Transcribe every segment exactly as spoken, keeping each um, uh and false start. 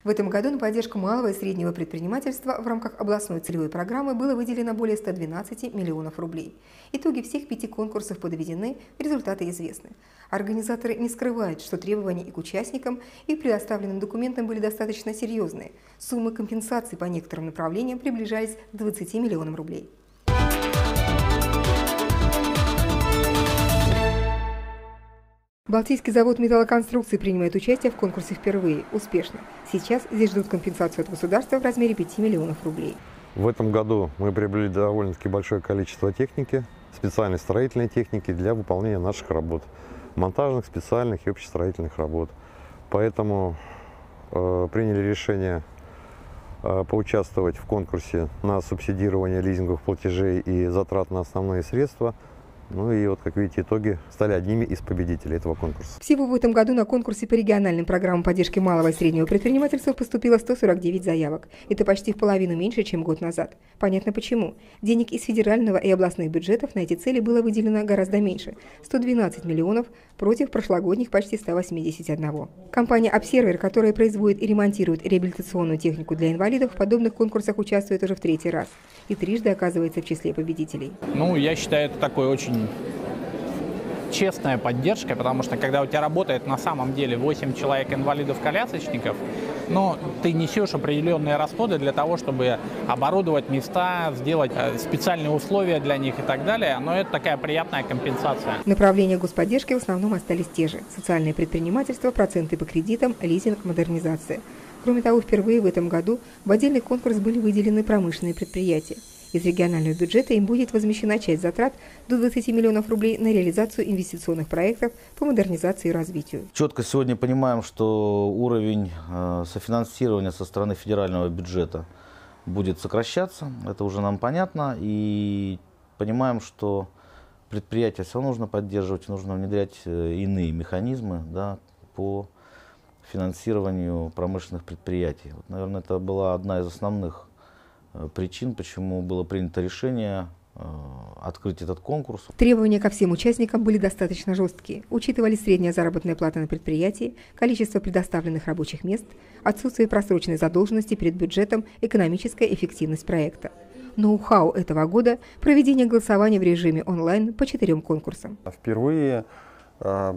В этом году на поддержку малого и среднего предпринимательства в рамках областной целевой программы было выделено более ста двенадцати миллионов рублей. Итоги всех пяти конкурсов подведены, результаты известны. Организаторы не скрывают, что требования и к участникам, и к предоставленным документам были достаточно серьезные. Суммы компенсаций по некоторым направлениям приближались к двадцати миллионам рублей. Балтийский завод металлоконструкций принимает участие в конкурсе впервые. Успешно. Сейчас здесь ждут компенсацию от государства в размере пяти миллионов рублей. В этом году мы приобрели довольно-таки большое количество техники, специальной строительной техники для выполнения наших работ. Монтажных, специальных и общестроительных работ. Поэтому э, приняли решение э, поучаствовать в конкурсе на субсидирование лизинговых платежей и затрат на основные средства. Ну и вот, как видите, итоги стали одними из победителей этого конкурса. Всего в этом году на конкурсе по региональным программам поддержки малого и среднего предпринимательства поступило сто сорок девять заявок. Это почти в половину меньше, чем год назад. Понятно почему. Денег из федерального и областных бюджетов на эти цели было выделено гораздо меньше – сто двенадцать миллионов против прошлогодних почти ста восьмидесяти одного. Компания «Обсервер», которая производит и ремонтирует реабилитационную технику для инвалидов, в подобных конкурсах участвует уже в третий раз и трижды оказывается в числе победителей. Ну, я считаю, это такой очень честная поддержка, потому что когда у тебя работает на самом деле восемь человек инвалидов-колясочников, но ты несешь определенные расходы для того, чтобы оборудовать места, сделать специальные условия для них и так далее, но это такая приятная компенсация. Направления господдержки в основном остались те же – социальное предпринимательство, проценты по кредитам, лизинг, модернизация. Кроме того, впервые в этом году в отдельный конкурс были выделены промышленные предприятия. Из регионального бюджета им будет возмещена часть затрат до двадцати миллионов рублей на реализацию инвестиционных проектов по модернизации и развитию. Четко сегодня понимаем, что уровень софинансирования со стороны федерального бюджета будет сокращаться. Это уже нам понятно. И понимаем, что предприятия все равно нужно поддерживать, нужно внедрять иные механизмы, да, по финансированию промышленных предприятий. Вот, наверное, это была одна из основных причин, почему было принято решение э, открыть этот конкурс. Требования ко всем участникам были достаточно жесткие. Учитывались средняя заработная плата на предприятии, количество предоставленных рабочих мест, отсутствие просроченной задолженности перед бюджетом, экономическая эффективность проекта. Ноу-хау этого года – проведение голосования в режиме онлайн по четырем конкурсам. Впервые э,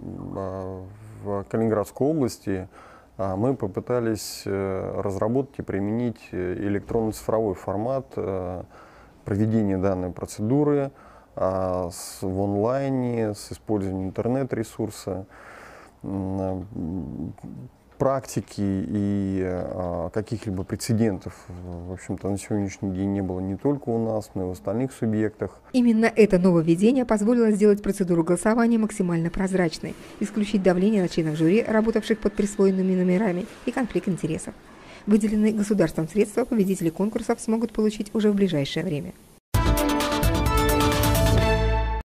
в Калининградской области мы попытались разработать и применить электронно-цифровой формат проведения данной процедуры в онлайне с использованием интернет-ресурса. Практики и каких-либо прецедентов, в общем-то, на сегодняшний день не было не только у нас, но и в остальных субъектах. Именно это нововведение позволило сделать процедуру голосования максимально прозрачной, исключить давление на членов жюри, работавших под присвоенными номерами, и конфликт интересов. Выделенные государством средства победители конкурсов смогут получить уже в ближайшее время.